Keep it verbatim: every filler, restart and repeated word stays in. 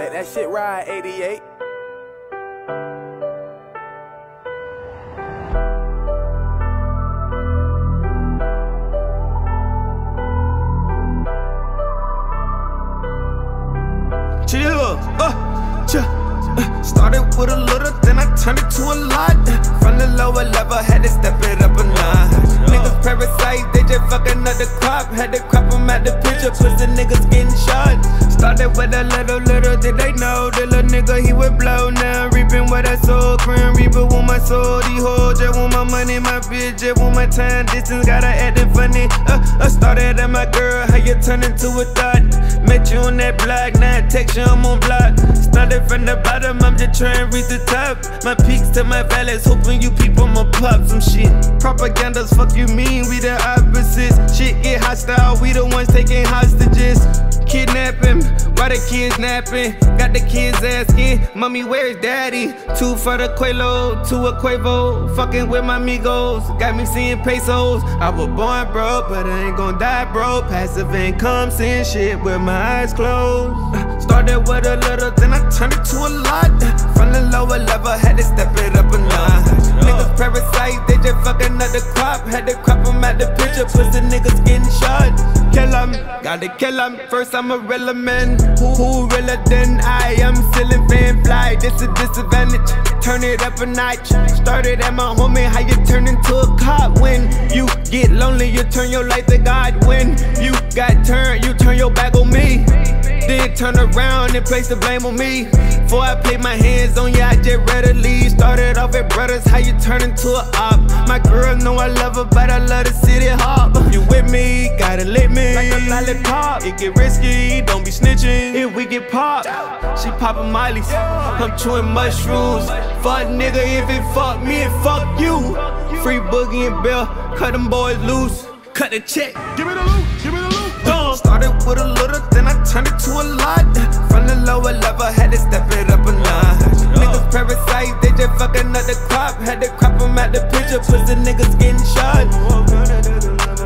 Let that shit ride, eighty-eight. Chill, uh, chill. Uh, started with a little, then I turned it to a lot. From the lower level, had to step it up a notch. Niggas parasites, they just fucking up the crop. Had to crop them out the picture, cause the niggas getting shot. Started with a little, little, did they know? The little nigga, he would blow now. Reaping what I sold, Grim Reaper with my soul. These hoes just want my money, my bitch just want my time. Distance got her acting funny. Uh, I started at my girl, how you turn into a thought. Met you on that block, now I text you, I'm on block. Started from the bottom, I'm just trying to reach the top. My peaks to my valleys, hoping you people I'ma pop some shit. Propaganda's fuck you mean, we the opposites. Shit get hostile, we the ones taking hostages. Kidnapping, why the kids napping? Got the kids asking, mommy, where's daddy? Two for the Quelo, two a Quavo. Fucking with my amigos, got me seeing pesos. I was born broke, but I ain't gon' die broke. Passive income, seeing shit with my eyes closed. Started with a little, then I turned it to a lot. From the lower level, had to step it up a notch. Niggas parasites, they just fucking up the crop. Had to crop them out the picture, cause the niggas getting shot. Kill 'em, gotta kill 'em. First I'm a realer man, who, who realer than I am. Ceiling fan fly, this a disadvantage. Turn it up a notch. Started at my homie, how you turn into a cop. When you get lonely, you turn your life to God. When you got turned, you turn your back on me. Then turn around and place the blame on me. Before I put my hands on you, I just readily started off at brothers, how you turn into a op. My girl know I love her, but I love the city hop. You with me, gotta let me like a lollipop. It get risky, don't be snitching if we get popped. She poppin' mollies, I'm chewing mushrooms. Fuck nigga, if it fuck me, it fuck you. Free Boogie and Bill, cut them boys loose. Cut the check, Give me the loot, give me the loot. started with a little, then I turned it to a lot. From the lower level, had to step it up a notch. Niggas parasites, they just fucking up the crop. Had to crop them out the picture, cause the niggas getting shot.